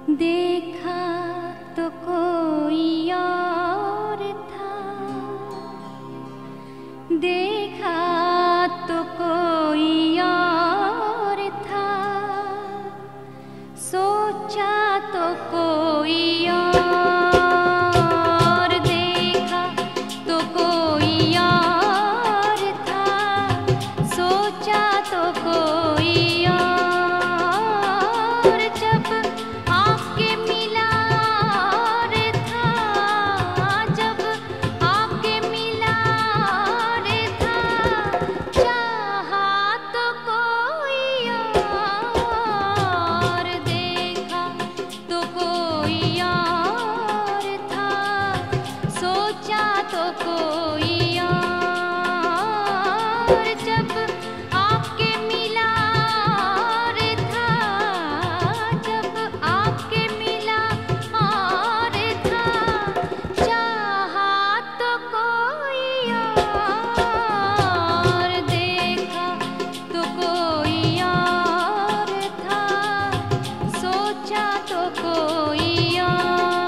देखा तो कोई और था, देखा तो कोई और था, सोचा तो कोई और, देखा तो कोई और था, सोचा तो कोई और, जब आपके मिला और था, जब आपके मिला और था, चाहा तो कोई और, देखा तो कोई और था, सोचा तो कोई और, जब आपके मिला और था, जब आपके मिला और था, चाहा तो कोई और, देखा तो कोई और था, सोचा तो कोई और।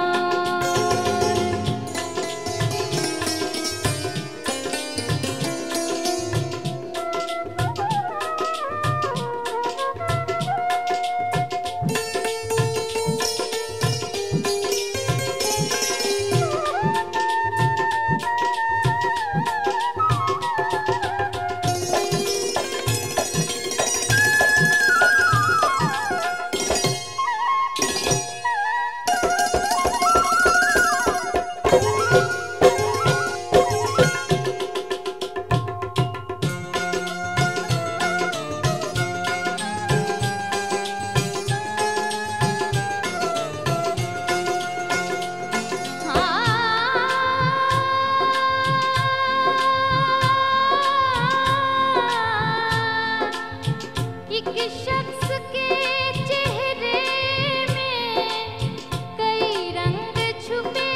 एक शख्स के चेहरे में कई रंग छुपे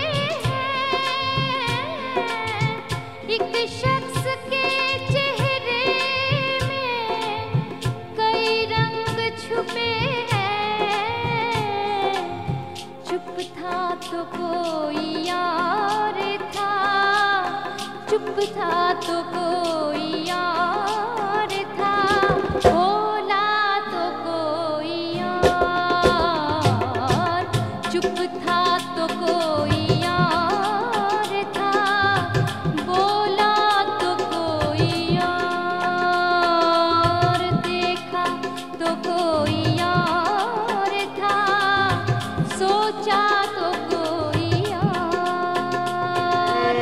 हैं, एक शख्स के चेहरे में कई रंग छुपे हैं, चुप था तो कोई और था, चुप था तो कोई और था, बोला तो कोई और, चुप था तो कोई और था, बोला तो कोई और, देखा तो कोई और था, सोचा तो कोई और।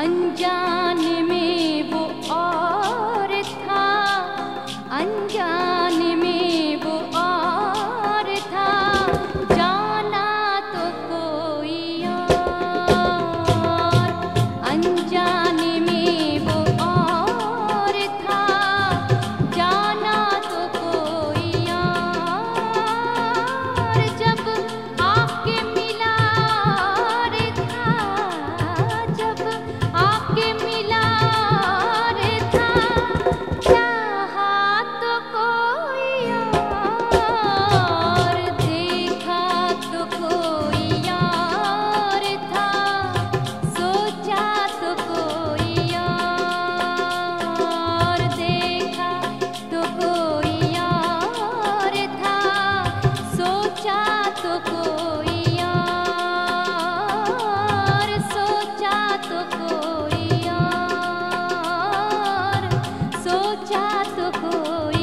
अनजान में वो और था, अनजान में वो और था, जाना तो कोई और। अनजान में वो और था, जाना तो कोई और। जब आपके मिला रे था, जब आपके मिला रे था, चाहा तो कोई और, देखा तो कोई और था, सोचा तो कोई और, देखा तो कोई और था, सोचा तो कोई और, सोचा तो कोई और, सोचा तो कोई